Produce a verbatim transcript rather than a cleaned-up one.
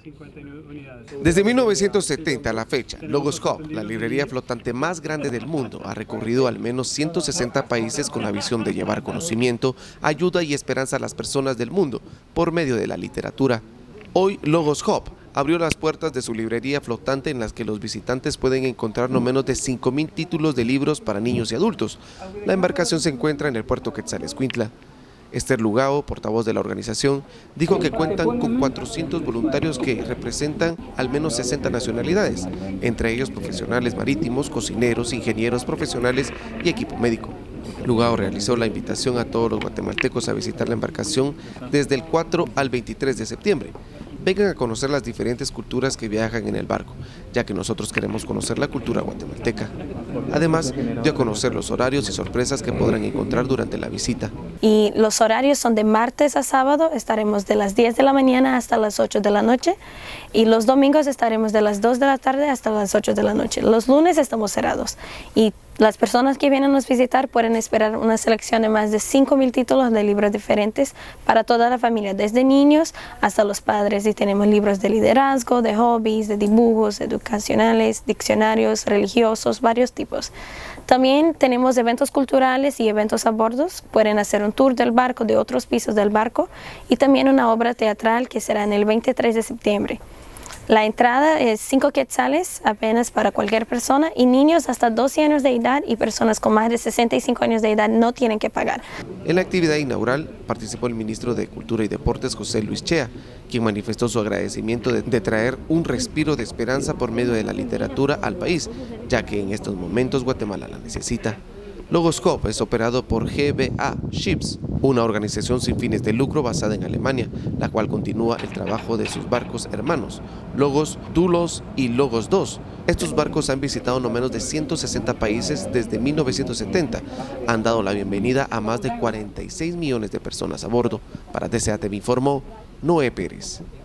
Desde mil novecientos setenta a la fecha, Logos Hub, la librería flotante más grande del mundo, ha recorrido al menos ciento sesenta países con la visión de llevar conocimiento, ayuda y esperanza a las personas del mundo por medio de la literatura. Hoy, Logos Hub abrió las puertas de su librería flotante en las que los visitantes pueden encontrar no menos de cinco mil títulos de libros para niños y adultos. La embarcación se encuentra en el puerto Quetzalescuintla. Esther Lugao, portavoz de la organización, dijo que cuentan con cuatrocientos voluntarios que representan al menos sesenta nacionalidades, entre ellos profesionales marítimos, cocineros, ingenieros profesionales y equipo médico. Lugao realizó la invitación a todos los guatemaltecos a visitar la embarcación desde el cuatro al veintitrés de septiembre. Vengan a conocer las diferentes culturas que viajan en el barco, ya que nosotros queremos conocer la cultura guatemalteca. Además, dio a conocer los horarios y sorpresas que podrán encontrar durante la visita. Y los horarios son de martes a sábado, estaremos de las diez de la mañana hasta las ocho de la noche, y los domingos estaremos de las dos de la tarde hasta las ocho de la noche. Los lunes estamos cerrados, y las personas que vienen a nos visitar pueden esperar una selección de más de cinco mil títulos de libros diferentes para toda la familia, desde niños hasta los padres. Y tenemos libros de liderazgo, de hobbies, de dibujos, educacionales, diccionarios, religiosos, varios tipos. También tenemos eventos culturales y eventos a bordo. Pueden hacer un tour del barco, de otros pisos del barco, y también una obra teatral que será en el veintitrés de septiembre. La entrada es cinco quetzales apenas para cualquier persona, y niños hasta doce años de edad y personas con más de sesenta y cinco años de edad no tienen que pagar. En la actividad inaugural participó el ministro de Cultura y Deportes, José Luis Chea, quien manifestó su agradecimiento de, de traer un respiro de esperanza por medio de la literatura al país, ya que en estos momentos Guatemala la necesita. Logos Hub es operado por G B A Ships, una organización sin fines de lucro basada en Alemania, la cual continúa el trabajo de sus barcos hermanos, Logos, Doulos y Logos dos. Estos barcos han visitado no menos de ciento sesenta países desde mil novecientos setenta, han dado la bienvenida a más de cuarenta y seis millones de personas a bordo. Para D C A T V informó Noé Pérez.